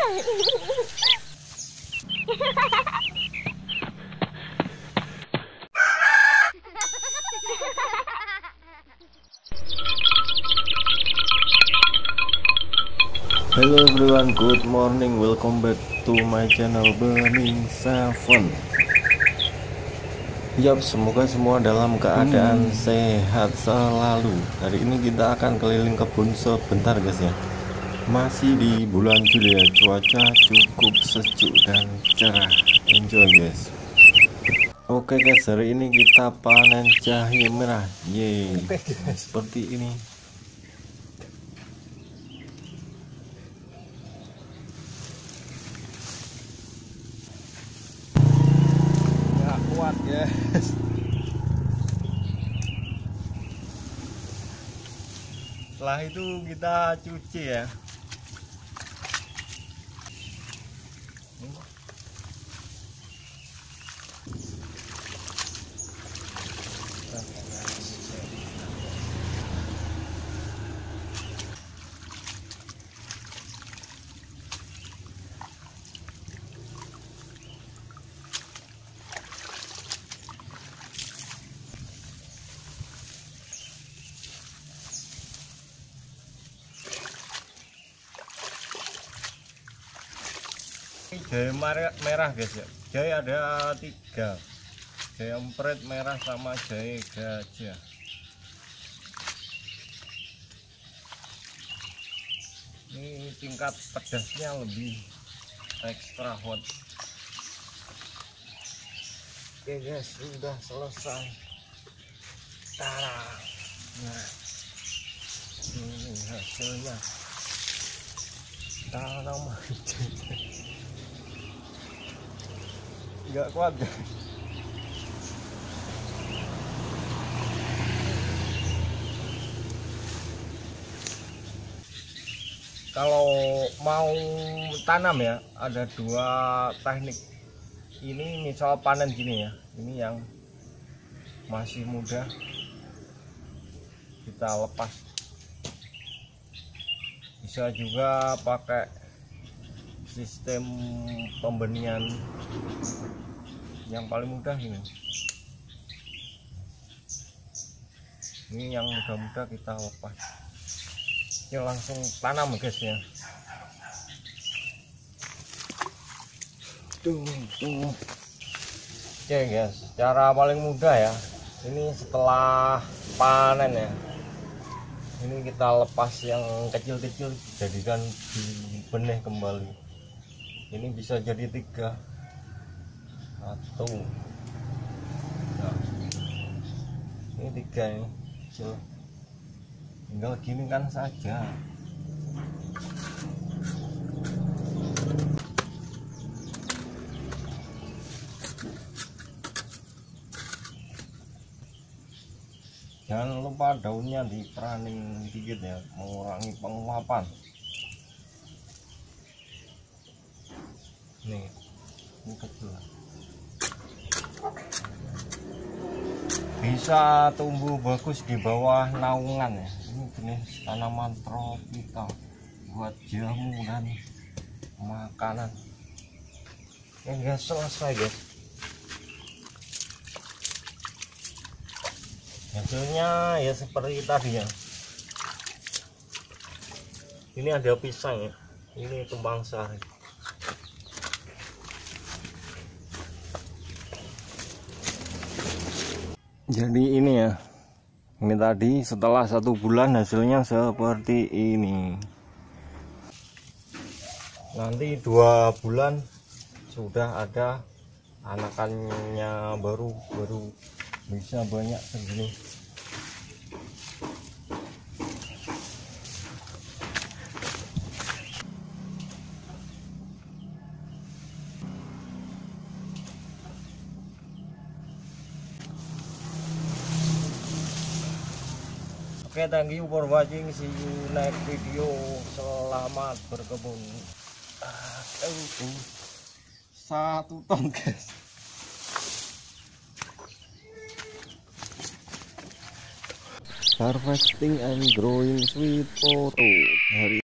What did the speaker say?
Hello everyone, good morning, welcome back to my channel Burning Seven. Yap, semoga semua dalam keadaan sehat selalu. Hari ini kita akan keliling kebun sebentar guys ya. Masih di bulan Juli ya, cuaca cukup sejuk dan cerah. Enjoy guys. Oke guys, hari ini kita panen jahe merah. Yeay, seperti ini. Kuat guys. Setelah itu kita cuci ya. Jahe merah guys ya. Jahe ada 3, jahe emprit, merah, sama jahe gajah. Ini tingkat pedasnya lebih ekstra hot. Oke guys, sudah selesai. Tarang. Nah, ini hasilnya. Tarang nggak kuat guys. Kalau mau tanam ya, ada 2 teknik. Ini misal panen gini ya, ini yang masih muda kita lepas. Bisa juga pakai sistem pembenihan yang paling mudah ini. Ini yang mudah-mudah kita lepas. Ini langsung tanam guys ya. Oke guys, cara paling mudah ya. Ini setelah panen ya. Ini kita lepas yang kecil-kecil, jadikan di benih kembali. Ini bisa jadi 3 1. Nah, ini 3 ini kecil. Tinggal gini kan saja. Jangan lupa daunnya diperanin dikit ya, mengurangi penguapan. Nih, ini kecil. Bisa tumbuh bagus di bawah naungan ya. Ini jenis tanaman tropikal buat jamu dan makanan. Ini guys, selesai guys. Hasilnya ya seperti tadi ya. Ini ada pisang ya. Ini tumpang sari. Jadi ini ya, ini tadi setelah 1 bulan hasilnya seperti ini. Nanti 2 bulan sudah ada anakannya, baru bisa banyak segini. Oke, thank you for watching, see you next video. Selamat berkebun. 1 ton guys. Harvesting and growing sweet potato. Hari